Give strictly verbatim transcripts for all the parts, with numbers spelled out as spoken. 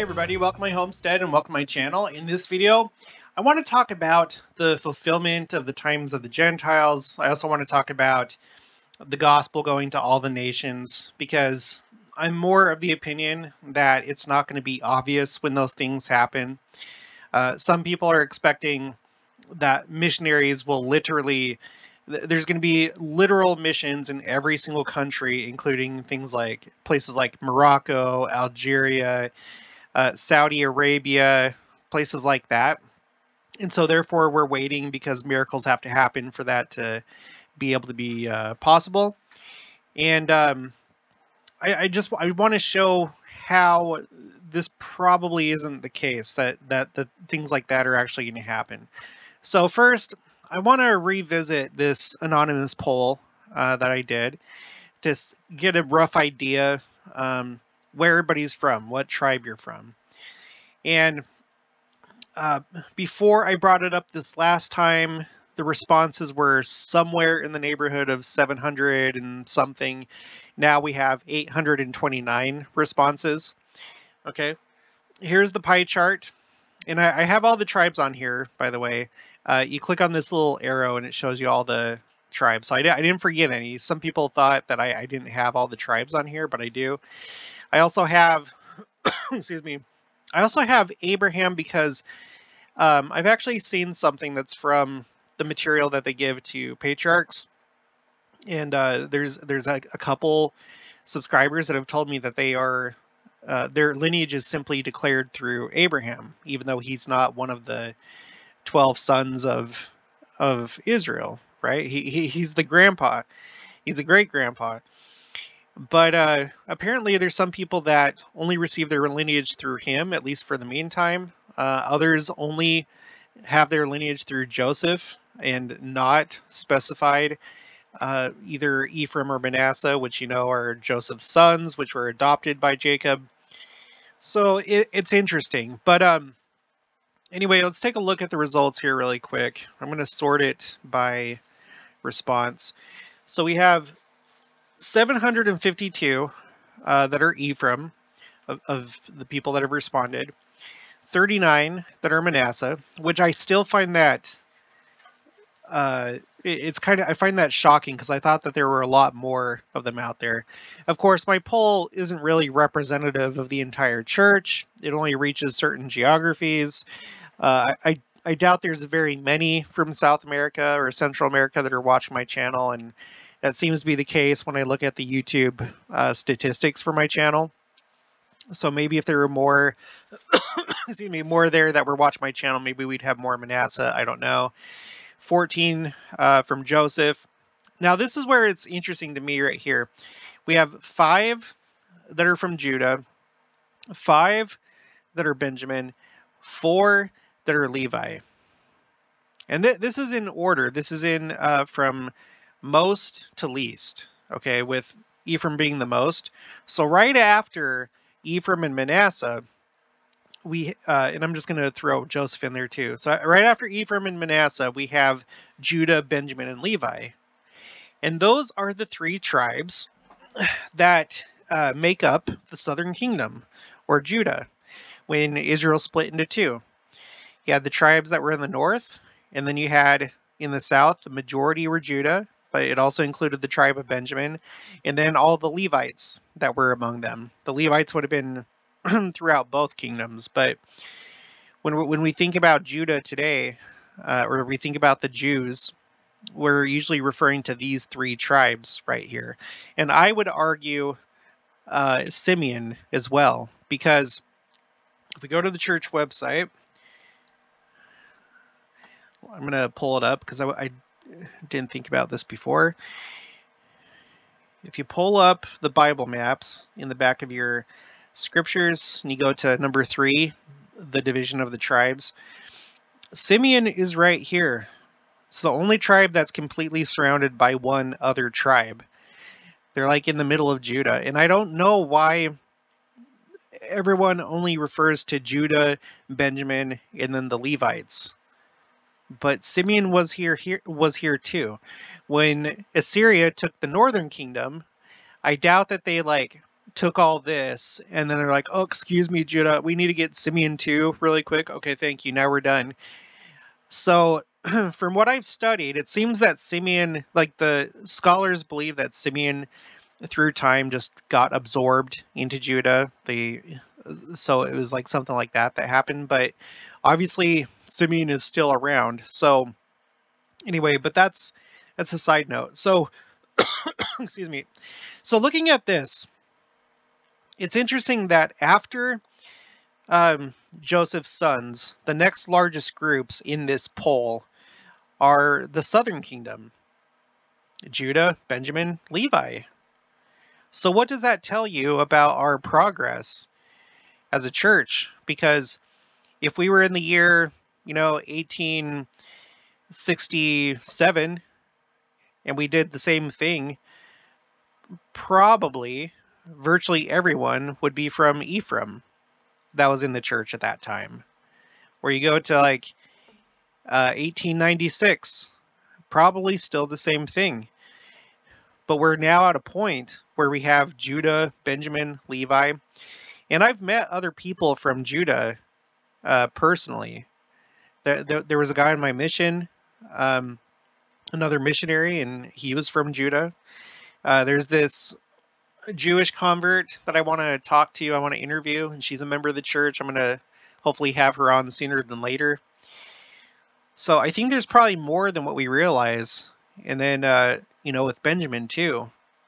everybody, welcome to my homestead and welcome to my channel. In this video, I want to talk about the fulfillment of the times of the Gentiles. I also want to talk about the gospel going to all the nations, because I'm more of the opinion that it's not going to be obvious when those things happen. Uh, some people are expecting that missionaries will literally, there's going to be literal missions in every single country, including things like places like Morocco, Algeria, uh, Saudi Arabia, places like that. And so therefore we're waiting because miracles have to happen for that to be able to be uh, possible. And um, I, I just I want to show how this probably isn't the case, that, that, that things like that are actually going to happen. So first, I want to revisit this anonymous poll uh, that I did to get a rough idea um, where everybody's from, what tribe you're from. And uh, before I brought it up this last time, the responses were somewhere in the neighborhood of seven hundred and something. Now we have eight hundred twenty-nine responses. Okay, here's the pie chart. And I, I have all the tribes on here, by the way. Uh, you click on this little arrow and it shows you all the tribes. So I, I didn't forget any. Some people thought that I, I didn't have all the tribes on here, but I do. I also have, excuse me, I also have Abraham because um, I've actually seen something that's from the material that they give to patriarchs. And uh, there's there's a, a couple subscribers that have told me that they are, uh, their lineage is simply declared through Abraham, even though he's not one of the twelve sons of of Israel, right? He, he He's the grandpa. He's the great-grandpa. But uh, apparently there's some people that only receive their lineage through him, at least for the meantime. Uh, others only have their lineage through Joseph and not specified uh, either Ephraim or Manasseh, which you know are Joseph's sons, which were adopted by Jacob. So it, it's interesting. But um, anyway, let's take a look at the results here really quick. I'm going to sort it by response. So we have seven hundred fifty-two uh, that are Ephraim, of, of the people that have responded. thirty-nine that are Manasseh, which I still find that uh, it, it's kind of, I find that shocking because I thought that there were a lot more of them out there. Of course, my poll isn't really representative of the entire church. It only reaches certain geographies. Uh, I, I doubt there's very many from South America or Central America that are watching my channel, and that seems to be the case when I look at the YouTube uh, statistics for my channel. So maybe if there were more, excuse me, more there that were watching my channel, maybe we'd have more Manasseh. I don't know. fourteen uh, from Joseph. Now this is where it's interesting to me right here. We have five that are from Judah, five that are Benjamin, four that are Levi. And th this is in order. This is in uh, from most to least, okay, with Ephraim being the most. So right after Ephraim and Manasseh, we, uh, and I'm just going to throw Joseph in there too. So right after Ephraim and Manasseh, we have Judah, Benjamin, and Levi. And those are the three tribes that uh, make up the southern kingdom, or Judah, when Israel split into two. You had the tribes that were in the north, and then you had in the south, the majority were Judah, but it also included the tribe of Benjamin, and then all the Levites that were among them. The Levites would have been throughout both kingdoms, but when we, when we think about Judah today, uh, or we think about the Jews, we're usually referring to these three tribes right here. And I would argue uh, Simeon as well, because if we go to the church website, I'm going to pull it up because I, I didn't think about this before. If you pull up the Bible maps in the back of your scriptures and you go to number three, the division of the tribes, Simeon is right here. It's the only tribe that's completely surrounded by one other tribe. They're like in the middle of Judah. And I don't know why everyone only refers to Judah, Benjamin, and then the Levites. But Simeon was here, here was here too. When Assyria took the northern kingdom, I doubt that they like took all this, and then they're like, oh, excuse me, Judah, we need to get Simeon too really quick. Okay, thank you. Now we're done. So from what I've studied, it seems that Simeon, like the scholars believe that Simeon through time just got absorbed into Judah. The so it was like something like that that happened, but obviously Simeon is still around. So anyway, but that's that's a side note. So excuse me. So looking at this, it's interesting that after um, Joseph's sons, the next largest groups in this poll are the southern kingdom: Judah, Benjamin, Levi. So what does that tell you about our progress as a church? Because if we were in the year, you know, eighteen sixty-seven and we did the same thing, probably virtually everyone would be from Ephraim that was in the church at that time. Where you go to like uh, eighteen ninety-six, probably still the same thing. But we're now at a point where we have Judah, Benjamin, Levi, and I've met other people from Judah uh, personally. There, there, there was a guy on my mission, um, another missionary, and he was from Judah. Uh, there's this Jewish convert that I want to talk to, I want to interview, and she's a member of the church. I'm going to hopefully have her on sooner than later. So I think there's probably more than what we realize. And then, uh, you know, with Benjamin too.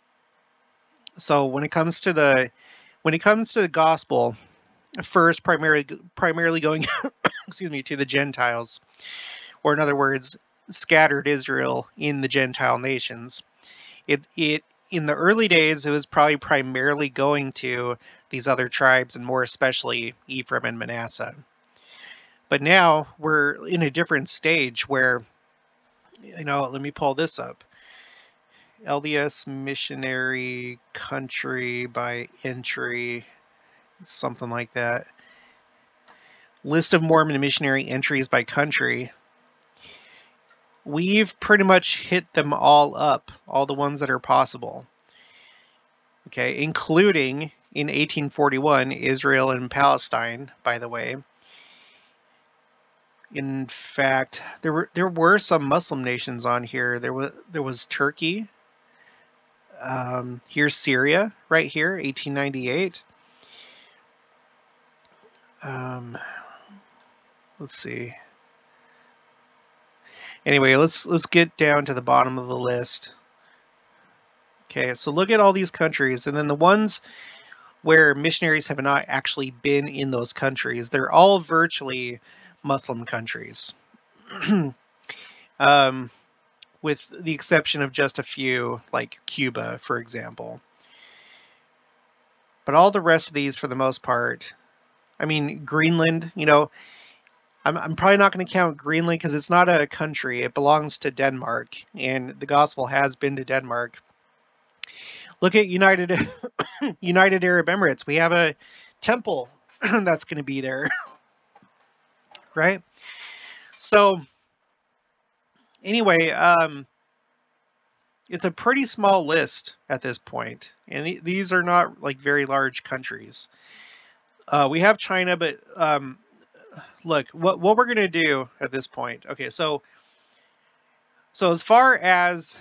So when it comes to the, when it comes to the gospel, first primarily, primarily going, excuse me, to the Gentiles, or in other words, scattered Israel in the Gentile nations. It, it, in the early days, it was probably primarily going to these other tribes, and more especially Ephraim and Manasseh. But now we're in a different stage where, you know, let me pull this up. L D S missionary country by entry, something like that. List of Mormon missionary entries by country. We've pretty much hit them all up, all the ones that are possible. Okay, including in eighteen forty-one, Israel and Palestine, by the way. In fact, there were there were some Muslim nations on here. There was there was Turkey. Um, here's Syria, right here, eighteen ninety-eight. Um, let's see. Anyway, let's let's get down to the bottom of the list. Okay, so look at all these countries, and then the ones where missionaries have not actually been in those countries, they're all virtually Muslim countries. um, with the exception of just a few, like Cuba, for example. But all the rest of these, for the most part, I mean, Greenland, you know, I'm, I'm probably not going to count Greenland because it's not a country. It belongs to Denmark, and the gospel has been to Denmark. Look at United United Arab Emirates. We have a temple that's going to be there, right? So anyway, um, it's a pretty small list at this point, and th these are not like very large countries. Uh, we have China, but um, look, what what we're going to do at this point. Okay, so so as far as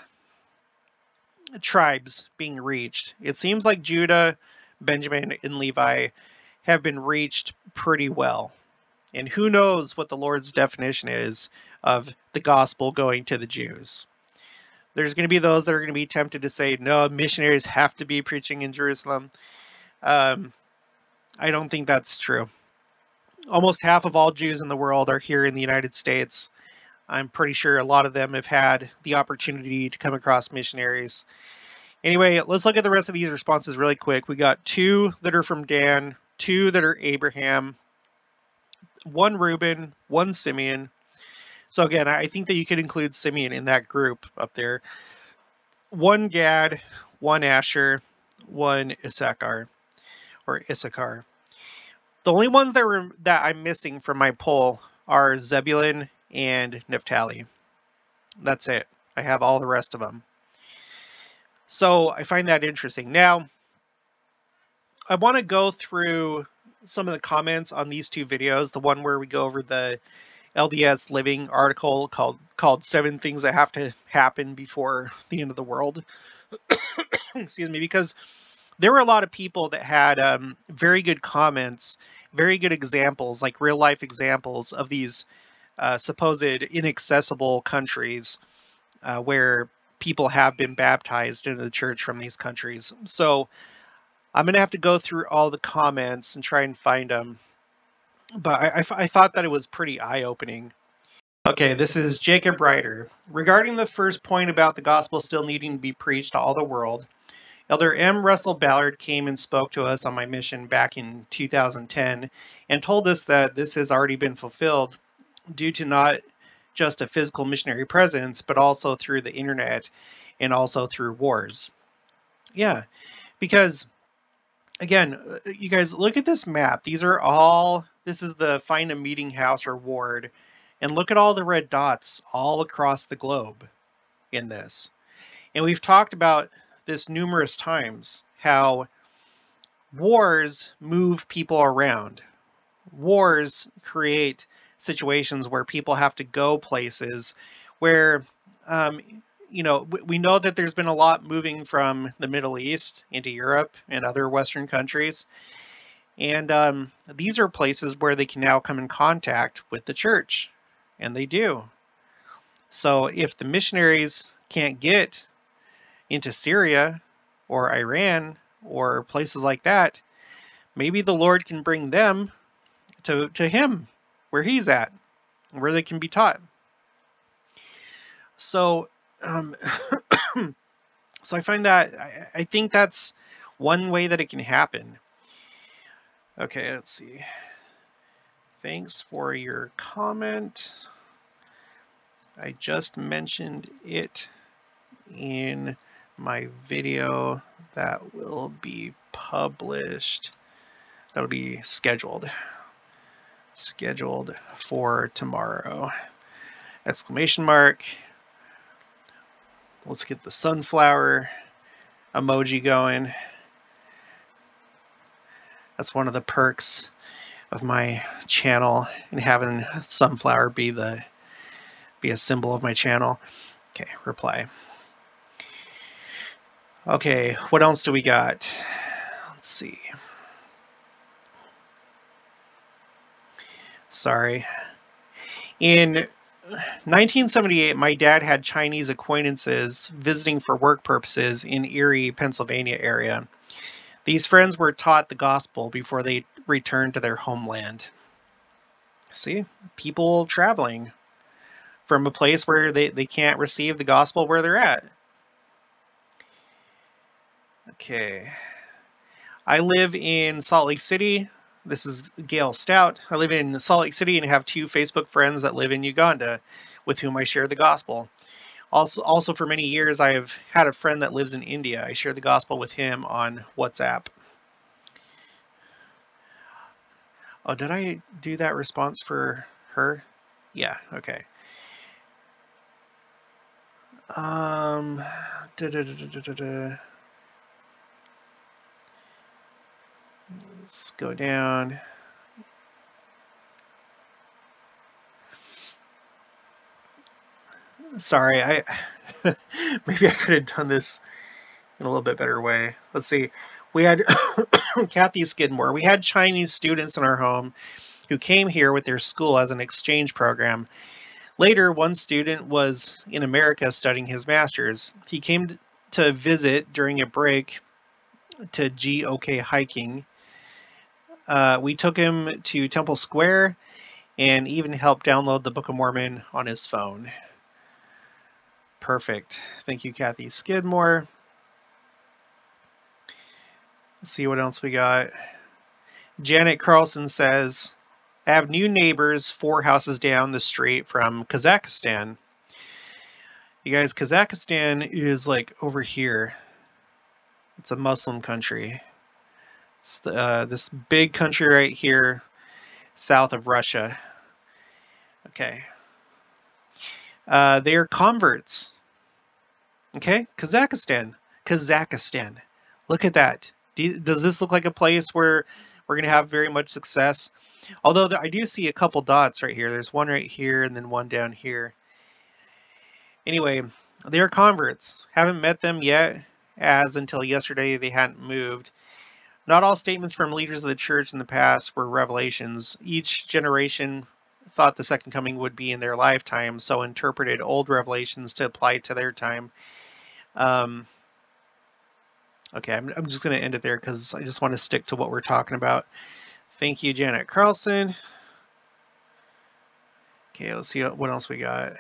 tribes being reached, it seems like Judah, Benjamin, and Levi have been reached pretty well. And who knows what the Lord's definition is of the gospel going to the Jews. There's going to be those that are going to be tempted to say, no, missionaries have to be preaching in Jerusalem. Um, I don't think that's true. Almost half of all Jews in the world are here in the United States. I'm pretty sure a lot of them have had the opportunity to come across missionaries. Anyway, let's look at the rest of these responses really quick. We got two that are from Dan, two that are Abraham, one Reuben, one Simeon. So again, I think that you could include Simeon in that group up there. One Gad, one Asher, one Issachar, or Issachar. The only ones that were that I'm missing from my poll are Zebulun and Naphtali. That's it. I have all the rest of them. So I find that interesting. Now, I want to go through some of the comments on these two videos. The one where we go over the L D S Living article called called Seven Things That Have to Happen Before the End of the World. Excuse me, because there were a lot of people that had um, very good comments, very good examples, like real life examples of these uh, supposed inaccessible countries uh, where people have been baptized into the church from these countries. So I'm going to have to go through all the comments and try and find them. But I, I, I thought that it was pretty eye-opening. Okay, this is Jacob Ryder. Regarding the first point about the gospel still needing to be preached to all the world, Elder M. Russell Ballard came and spoke to us on my mission back in two thousand ten and told us that this has already been fulfilled due to not just a physical missionary presence, but also through the internet and also through wars. Yeah, because again, you guys look at this map. These are all, this is the Find a Meeting House or ward. And look at all the red dots all across the globe in this. And we've talked about this numerous times, how wars move people around. Wars create situations where people have to go places where, um, you know, we know that there's been a lot moving from the Middle East into Europe and other Western countries. And um, these are places where they can now come in contact with the church. And they do. So if the missionaries can't get into Syria or Iran or places like that, maybe the Lord can bring them to, to him, where he's at, where they can be taught. So, um, so I find that, I, I think that's one way that it can happen. Okay, let's see. Thanks for your comment. I just mentioned it in my video that will be published. That'll be scheduled. Scheduled for tomorrow. Exclamation mark. Let's get the sunflower emoji going. That's one of the perks of my channel, and having sunflower be the be a symbol of my channel. Okay, reply. Okay, what else do we got? Let's see. Sorry. In nineteen seventy-eight, my dad had Chinese acquaintances visiting for work purposes in Erie, Pennsylvania area. These friends were taught the gospel before they returned to their homeland. See, people traveling from a place where they, they can't receive the gospel where they're at. Okay. I live in Salt Lake City. This is Gail Stout. I live in Salt Lake City and have two Facebook friends that live in Uganda with whom I share the gospel. Also, also for many years, I have had a friend that lives in India. I share the gospel with him on WhatsApp. Oh, did I do that response for her? Yeah, okay. Um, da, da, da, da, da, da. Let's go down. Sorry, I maybe I could have done this in a little bit better way. Let's see. We had Kathy Skidmore. We had Chinese students in our home who came here with their school as an exchange program. Later, one student was in America studying his master's. He came to visit during a break to G O K hiking. Uh, we took him to Temple Square and even helped download the Book of Mormon on his phone. Perfect. Thank you, Kathy Skidmore. Let's see what else we got. Janet Carlson says, I have new neighbors four houses down the street from Kazakhstan. You guys, Kazakhstan is like over here. It's a Muslim country. It's the, uh, this big country right here, south of Russia. Okay. Uh, they are converts. Okay, Kazakhstan. Kazakhstan. Look at that. Do you, does this look like a place where we're going to have very much success? Although I do see a couple dots right here. There's one right here and then one down here. Anyway, they are converts. Haven't met them yet, as until yesterday they hadn't moved. Not all statements from leaders of the church in the past were revelations. Each generation thought the second coming would be in their lifetime, so interpreted old revelations to apply to their time. Um, okay, I'm, I'm just going to end it there because I just want to stick to what we're talking about. Thank you, Janet Carlson. Okay, let's see what else we got.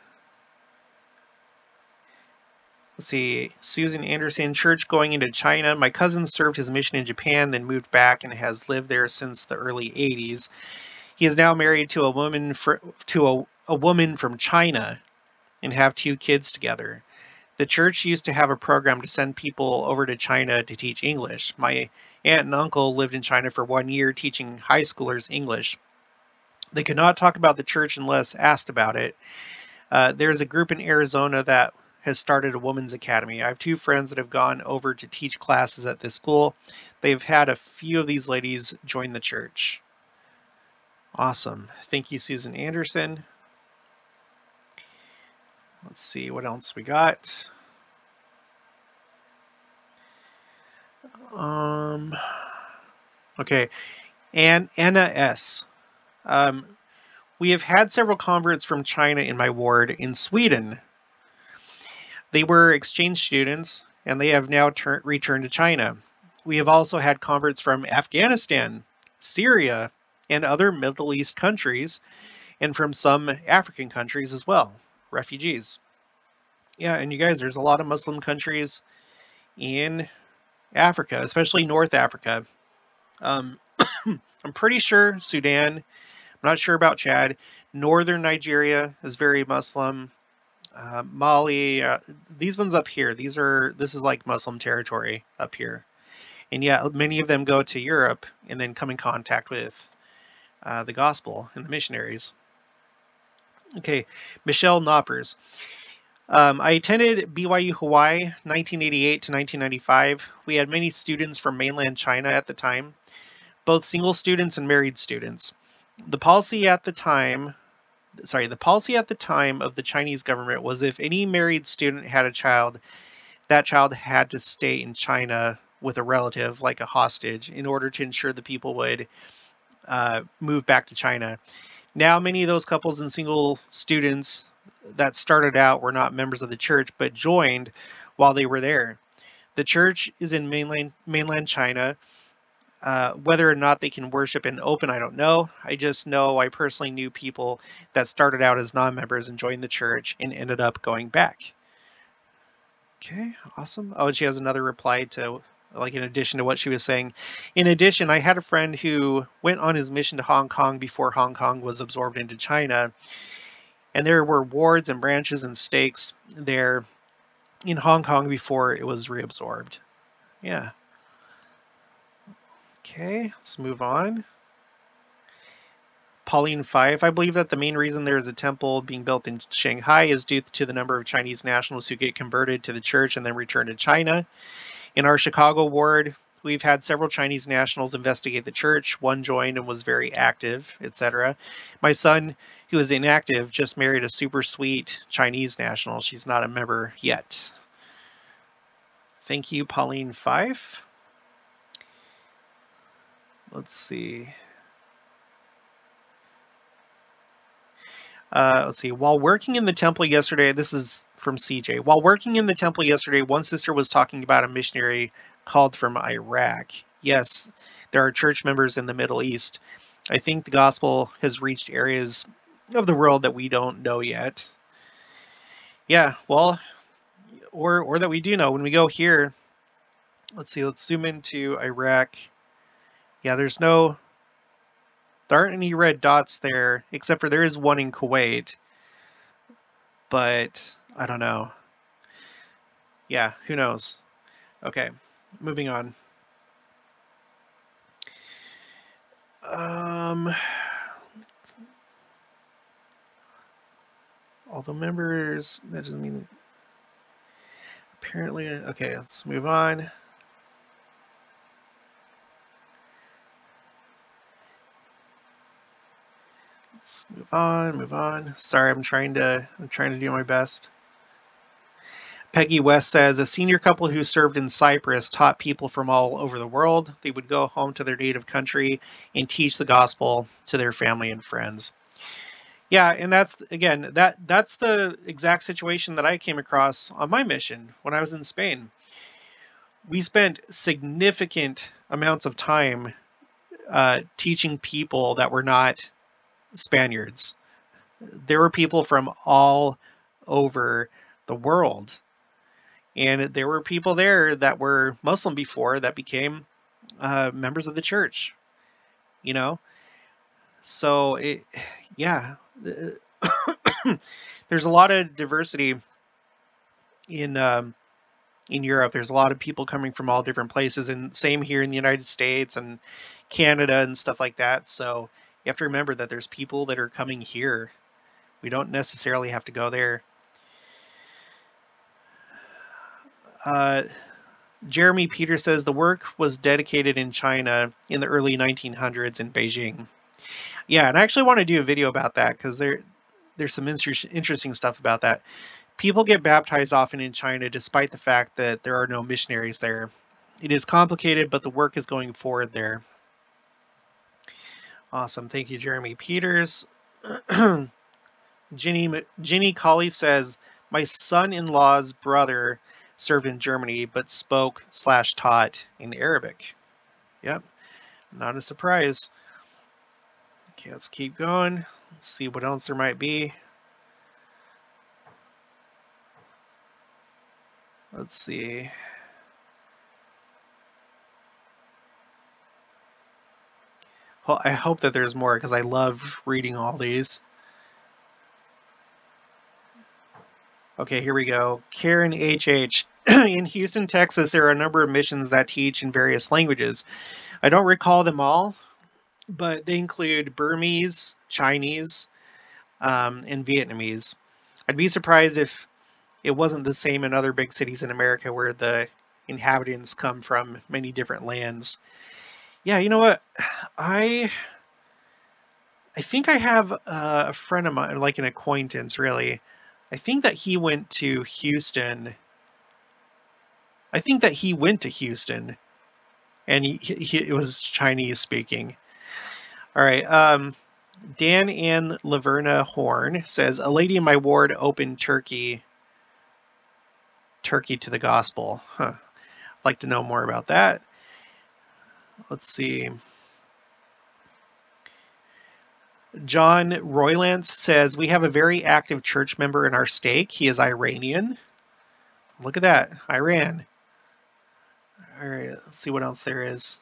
Let's see, Susan Anderson, church going into China. My cousin served his mission in Japan, then moved back and has lived there since the early eighties. He is now married to a woman for, to a, a woman from China and have two kids together. The church used to have a program to send people over to China to teach English. My aunt and uncle lived in China for one year teaching high schoolers English. They could not talk about the church unless asked about it. Uh, there's a group in Arizona that has started a women's academy. I have two friends that have gone over to teach classes at this school. They've had a few of these ladies join the church. Awesome. Thank you, Susan Anderson. Let's see what else we got. Um, okay, and Anna S. Um, we have had several converts from China in my ward in Sweden. They were exchange students, and they have now returned to China. We have also had converts from Afghanistan, Syria, and other Middle East countries, and from some African countries as well, refugees. Yeah, and you guys, there's a lot of Muslim countries in Africa, especially North Africa. Um, I'm pretty sure Sudan, I'm not sure about Chad. Northern Nigeria is very Muslim. Uh, Mali, uh, these ones up here, these are, this is like Muslim territory up here. And yeah, many of them go to Europe and then come in contact with uh, the gospel and the missionaries. Okay, Michelle Knoppers. Um, I attended B Y U Hawaii nineteen eighty-eight to nineteen ninety-five. We had many students from mainland China at the time, both single students and married students. The policy at the time Sorry, the policy at the time of the Chinese government was if any married student had a child, that child had to stay in China with a relative, like a hostage, in order to ensure the people would uh, move back to China. Now, many of those couples and single students that started out were not members of the church, but joined while they were there. The church is in mainland, mainland China. Uh, whether or not they can worship in open, I don't know. I just know I personally knew people that started out as non-members and joined the church and ended up going back. Okay, awesome. Oh, and she has another reply to, like, in addition to what she was saying. In addition, I had a friend who went on his mission to Hong Kong before Hong Kong was absorbed into China. And there were wards and branches and stakes there in Hong Kong before it was reabsorbed. Yeah. Okay, let's move on. Pauline Five, I believe that the main reason there is a temple being built in Shanghai is due to the number of Chinese nationals who get converted to the church and then return to China. In our Chicago ward, we've had several Chinese nationals investigate the church. One joined and was very active, et cetera. My son, who is inactive, just married a super sweet Chinese national. She's not a member yet. Thank you, Pauline Five. Let's see. Uh, let's see. While working in the temple yesterday, this is from C J. While working in the temple yesterday, one sister was talking about a missionary called from Iraq. Yes, there are church members in the Middle East. I think the gospel has reached areas of the world that we don't know yet. Yeah, well, or or that we do know. When we go here, let's see. Let's zoom into Iraq. Yeah, there's no. There aren't any red dots there, except for there is one in Kuwait. But I don't know. Yeah, who knows? Okay, moving on. Um, although members, that doesn't mean. Apparently, okay, let's move on. Let's move on, move on. Sorry, I'm trying to I'm trying to do my best. Peggy West says, a senior couple who served in Cyprus taught people from all over the world. They would go home to their native country and teach the gospel to their family and friends. Yeah, and that's, again, that that's the exact situation that I came across on my mission when I was in Spain. We spent significant amounts of time uh, teaching people that were not Spaniards. There were people from all over the world. And there were people there that were Muslim before that became uh, members of the church, you know? So, it, yeah, there's a lot of diversity in um, in Europe. There's a lot of people coming from all different places, and same here in the United States and Canada and stuff like that. So you have to remember that there's people that are coming here. We don't necessarily have to go there. Uh, Jeremy Peter says the work was dedicated in China in the early nineteen hundreds in Beijing. Yeah, and I actually want to do a video about that because there, there's some inter interesting stuff about that. People get baptized often in China despite the fact that there are no missionaries there. It is complicated, but the work is going forward there. Awesome. Thank you, Jeremy Peters. Ginny, Ginny Colley says, my son-in-law's brother served in Germany, but spoke slash taught in Arabic. Yep, not a surprise. Okay, let's keep going. Let's see what else there might be. Let's see. Well, I hope that there's more because I love reading all these. Okay, here we go. Karen H H. In Houston, Texas, there are a number of missions that teach in various languages. I don't recall them all, but they include Burmese, Chinese, um, and Vietnamese. I'd be surprised if it wasn't the same in other big cities in America where the inhabitants come from many different lands. Yeah, you know what? I I think I have uh, a friend of mine, like an acquaintance, really. I think that he went to Houston. I think that he went to Houston, and he, he it was Chinese speaking. All right. Um, Dan Ann Laverna Horn says, a lady in my ward opened Turkey, Turkey to the gospel. Huh. I'd like to know more about that. Let's see. John Roylance says, we have a very active church member in our stake. He is Iranian. Look at that, Iran. All right, let's see what else there is.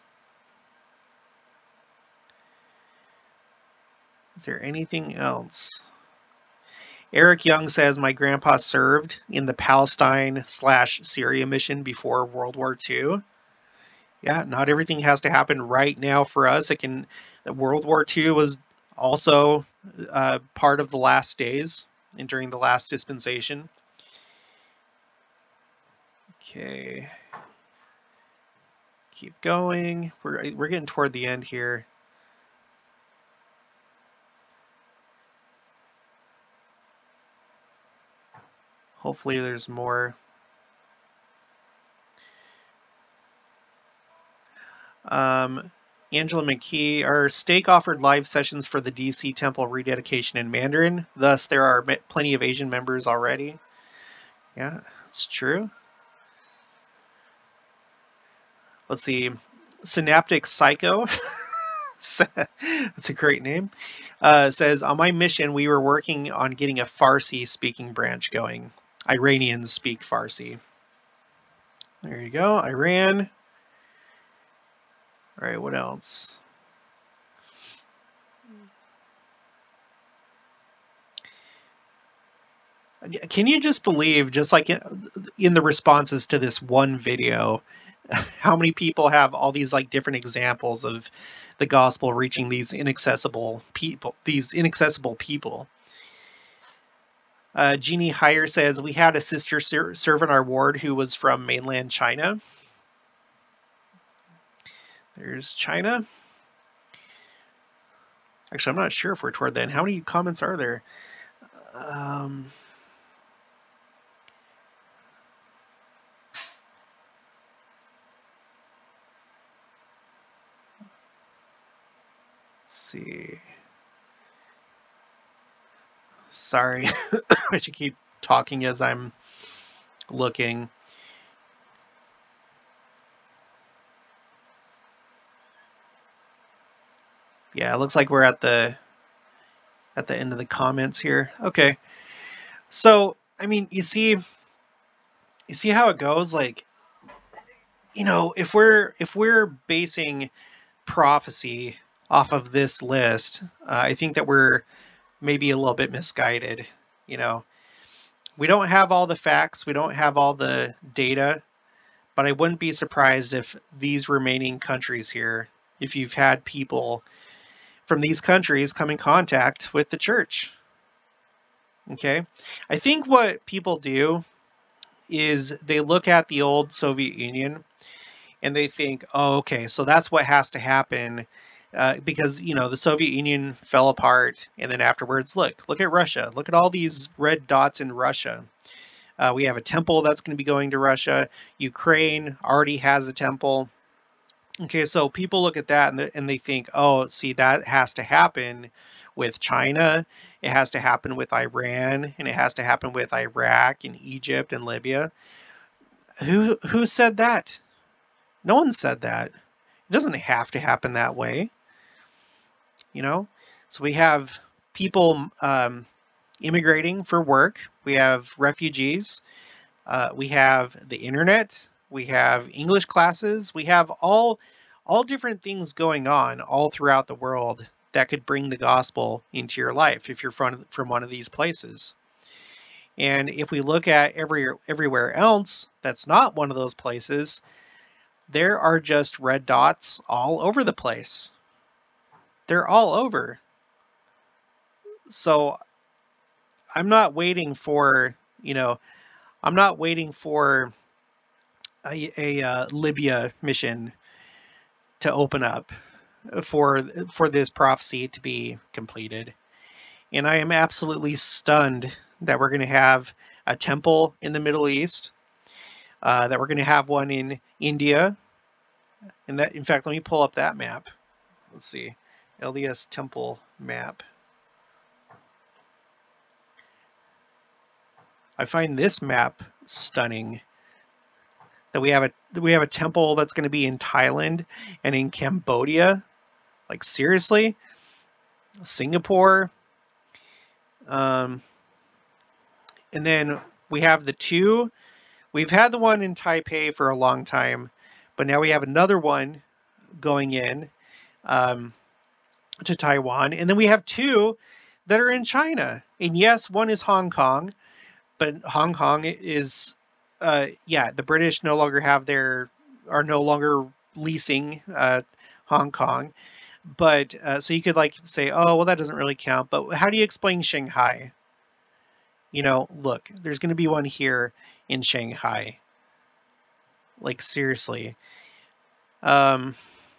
Is there anything else? Eric Young says, my grandpa served in the Palestine slash Syria mission before World War Two. Yeah, not everything has to happen right now for us. It can. World War Two was also uh, part of the last days and during the last dispensation. Okay. Keep going. We're, we're getting toward the end here. Hopefully there's more. Um, Angela McKee, our stake offered live sessions for the D C Temple rededication in Mandarin. Thus, there are plenty of Asian members already. Yeah, it's true. Let's see. Synaptic Psycho. That's a great name. Uh, says, on my mission, we were working on getting a Farsi speaking branch going. Iranians speak Farsi. There you go, Iran. All right, what else? Can you just believe, just like in the responses to this one video, how many people have all these like different examples of the gospel reaching these inaccessible people, these inaccessible people? Uh, Jeannie Heyer says, we had a sister ser serve in our ward who was from mainland China. There's China. Actually, I'm not sure if we're toward the end. How many comments are there? Um, let's see. Sorry, I should keep talking as I'm looking. Yeah, it looks like we're at the at the end of the comments here. Okay. So, I mean, you see you see how it goes, like, you know, if we're if we're basing prophecy off of this list, uh, I think that we're maybe a little bit misguided, you know. We don't have all the facts, we don't have all the data, but I wouldn't be surprised if these remaining countries here, if you've had people from these countries come in contact with the church. Okay? I think what people do is they look at the old Soviet Union and they think, oh, okay, so that's what has to happen uh, because, you know, the Soviet Union fell apart. And then afterwards, look, look at Russia. Look at all these red dots in Russia. Uh, we have a temple that's going to be going to Russia. Ukraine already has a temple. Okay, so people look at that and, and they think, oh, see, that has to happen with China. It has to happen with Iran, and it has to happen with Iraq and Egypt and Libya. Who who said that? No one said that. It doesn't have to happen that way. You know? So we have people um, immigrating for work. We have refugees. Uh, we have the internet. We have English classes. We have all all different things going on all throughout the world that could bring the gospel into your life if you're from, from one of these places. And if we look at every everywhere else that's not one of those places, there are just red dots all over the place. They're all over. So I'm not waiting for, you know, I'm not waiting for a, a uh, Libya mission to open up for for this prophecy to be completed. And I am absolutely stunned that we're going to have a temple in the Middle East, uh, that we're going to have one in India. And that, in fact, let me pull up that map. Let's see, L D S temple map. I find this map stunning. That we have a we have a temple that's going to be in Thailand and in Cambodia. Like, seriously? Singapore. Um, and then we have the two. We've had the one in Taipei for a long time, but now we have another one going in um, to Taiwan. And then we have two that are in China. And yes, one is Hong Kong, but Hong Kong is... Uh, yeah, the British no longer have their, are no longer leasing uh, Hong Kong. But, uh, so you could like say, oh, well, that doesn't really count. But how do you explain Shanghai? You know, look, there's going to be one here in Shanghai. Like, seriously. Um,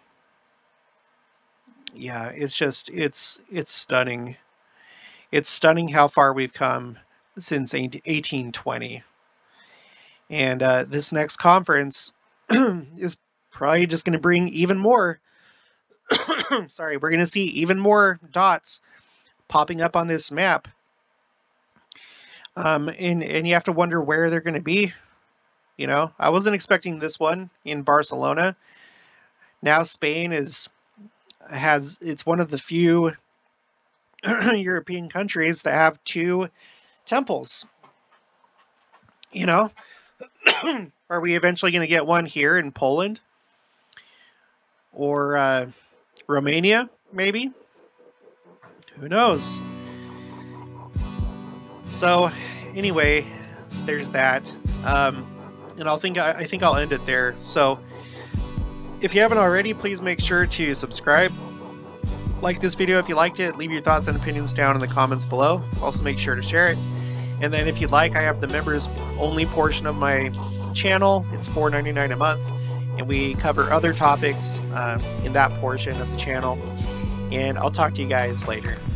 yeah, it's just, it's, it's stunning. It's stunning how far we've come since eighteen twenty. And uh, this next conference is probably just going to bring even more. Sorry, we're going to see even more dots popping up on this map. Um, and, and you have to wonder where they're going to be. You know, I wasn't expecting this one in Barcelona. Now Spain is has it's one of the few European countries that have two temples. You know, are we eventually going to get one here in Poland or uh, Romania? Maybe. Who knows? So, anyway, there's that. Um, and I'll think I, I think I'll end it there. So, if you haven't already, please make sure to subscribe. Like this video if you liked it. Leave your thoughts and opinions down in the comments below. Also, make sure to share it. And then if you'd like, I have the members only portion of my channel. It's four ninety-nine a month, and we cover other topics uh, in that portion of the channel. and I'll talk to you guys later.